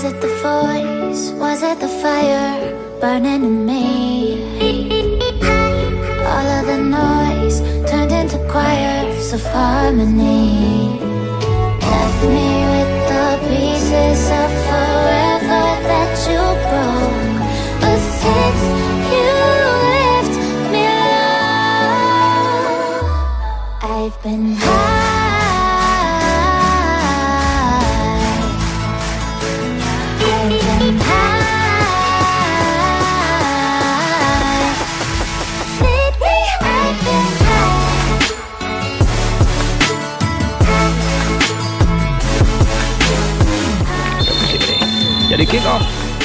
Was it the voice? Was it the fire burning in me? All of the noise turned into choirs of harmony. Left me with the pieces of forever that you broke. But since you left me alone, I've been high. Jadi kick off.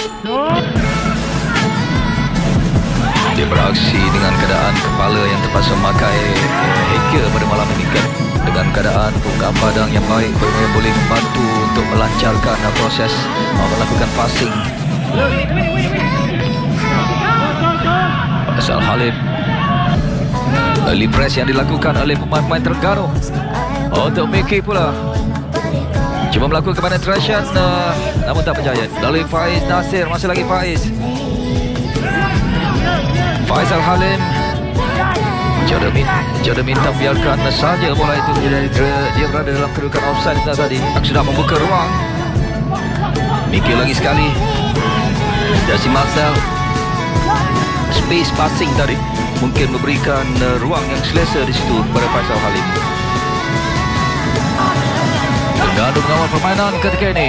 Dia beraksi dengan keadaan kepala yang terpaksa memakai hacker pada malam ini kan. Dengan keadaan buka padang yang baik, yang boleh membantu untuk melancarkan proses melakukan passing. Faisal Halim, early press yang dilakukan oleh pemain-pemain Terengganu. Untuk Mickey pula cuba melakukan penetration, namun tak berjaya. Lalu Faiz Nasir, masih lagi Faiz. Faisal Halim Jada minta biarkan saja bola itu. Dia berada dalam kedudukan offside tadi. Sudah membuka ruang. Mickey lagi sekali. Dasi Marcel, space passing tadi mungkin memberikan ruang yang selesa di situ kepada Faisal Halim. Terengganu mengawal permainan ketika ini.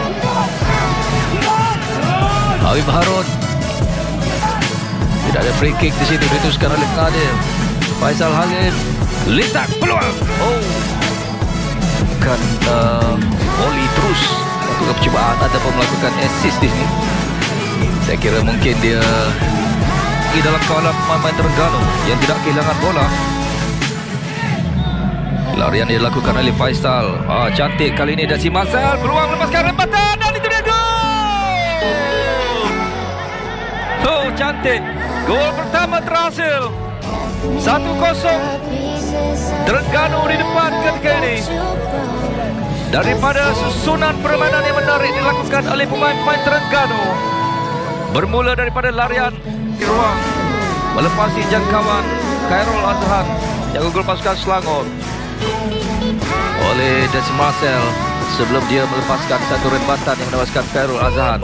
Habib Harun, tidak ada free kick di situ, diteruskan oleh pengadil. Faisal Halim, litak peluang. Bukan volley terus melakukan percubaan ataupun melakukan assist di sini. Saya kira mungkin dia di dalam kawalan pemain Terengganu yang tidak kehilangan bola. Larian yang dilakukan oleh Faisal. Cantik kali ini Dasi Marcel. Peluang melepaskan rempatan dan itu dia gol. Cantik. Gol pertama terhasil. 1-0 Terengganu di depan ketika ini. Daripada susunan permainan yang menarik dilakukan oleh pemain-pemain Terengganu, bermula daripada larian di ruang, melepasi jangkauan Khairul Azhan yang gol pasukan Selangor oleh Dasi Marcel sebelum dia melepaskan satu rempatan yang menewaskan Khairul Azhan.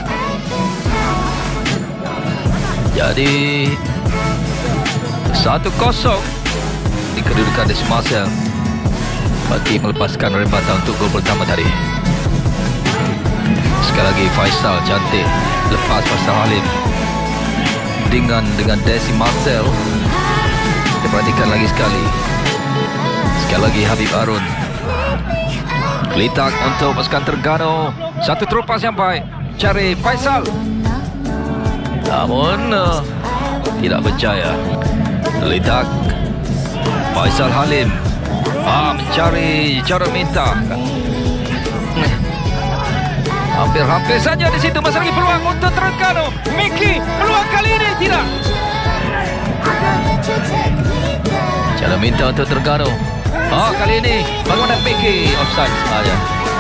Jadi 1-0 di kedudukan Dasi Marcel bagi melepaskan rempatan untuk gol pertama tadi. Sekali lagi Faisal cantik lepas Faisal Halim dengan Dasi Marcel. Kita perhatikan lagi sekali. Sekali lagi Habib Harun. Litak untuk pasukan Terengganu. Satu terupas yang baik. Cari Faisal. Namun tidak berjaya. Litak Faisal Halim mencari cara minta. Hampir-hampir saja di situ. Masih lagi peluang untuk Terengganu. Mickey, peluang kali ini tidak. Cara minta untuk Terengganu. Kali ini bagaimana Mickey? Offside saja.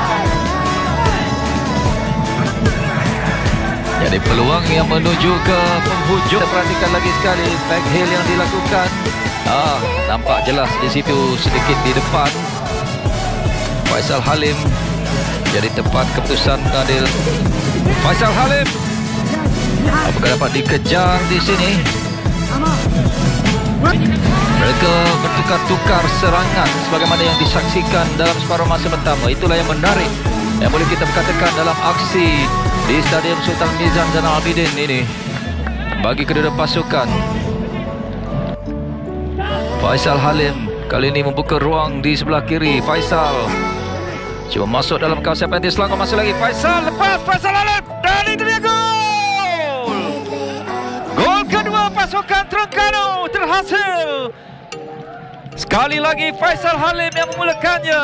Jadi peluang yang menuju ke penghujung. Kita perhatikan lagi sekali back heel yang dilakukan. Nampak jelas di situ sedikit di depan. Faisal Halim. Jadi tepat keputusan pengadil. Faisal Halim. Apakah dapat dikejar di sini? Mereka bertukar-tukar serangan sebagaimana yang disaksikan dalam separuh masa pertama. Itulah yang menarik yang boleh kita katakan dalam aksi di Stadium Sultan Nizam Zainal Abidin ini bagi kedua pasukan. Faisal Halim kali ini membuka ruang di sebelah kiri. Faisal cuba masuk dalam kawasan penalti Selangor. Masih lagi Faisal, lepas Faisal Halim dan itu dia gol. Gol kedua pasukan Terengganu terhasil. Sekali lagi Faisal Halim yang memulakannya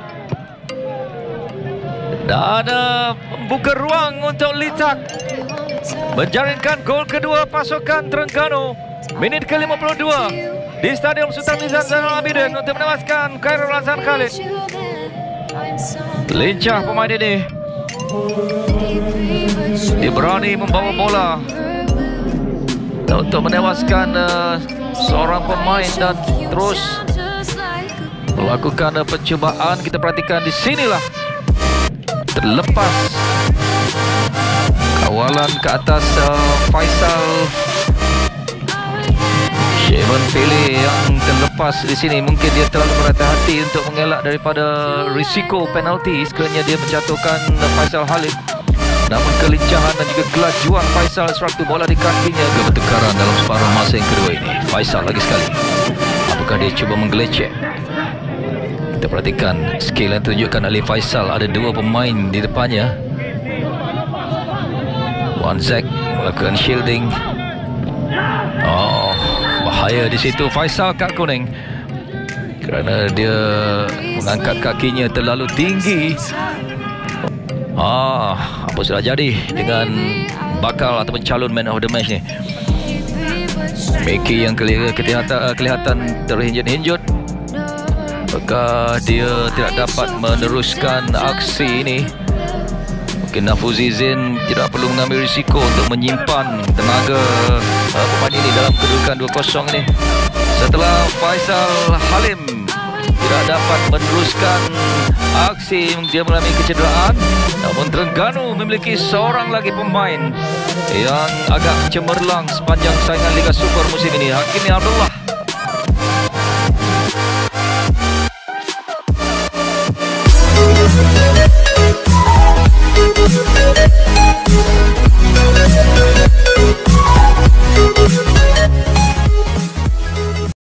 dan membuka ruang untuk Litak menjaringkan gol kedua pasukan Terengganu minit ke-52 di Stadium Sultan Nizam Zainal Abidin untuk menewaskan Khairul Azhan Khalid. Lincah pemain ini Dia berani membawa bola untuk menewaskan seorang pemain dan terus melakukan percubaan. Kita perhatikan di sinilah terlepas kawalan ke atas Faisal. Shevon Pele yang terlepas di sini. Mungkin dia terlalu berhati-hati untuk mengelak daripada risiko penalti sekiranya dia menjatuhkan Faisal Halim. Namun kelincahan dan juga kelajuan Faisal sewaktu bola di kakinya. Bertekaran dalam separuh masa yang kedua ini. Faisal lagi sekali. Apakah dia cuba menggelecek? Kita perhatikan skill yang ditunjukkan oleh Faisal. Ada dua pemain di depannya. Wanzek melakukan shielding. Bahaya di situ. Faisal kad kuning kerana dia mengangkat kakinya terlalu tinggi. Apa sudah jadi dengan bakal ataupun calon man of the match ni? Mickey yang kelihatan terhinjut-hinjut. Apakah dia tidak dapat meneruskan aksi ini? Mungkin Nafuzi Zain tidak perlu mengambil risiko untuk menyimpan tenaga pemain ini dalam kedudukan 2-0 ini. Setelah Faisal Halim tidak dapat meneruskan aksi, dia mengalami kecederaan. Namun Terengganu memiliki seorang lagi pemain yang agak cemerlang sepanjang saingan Liga Super musim ini, Hakimi Abdullah.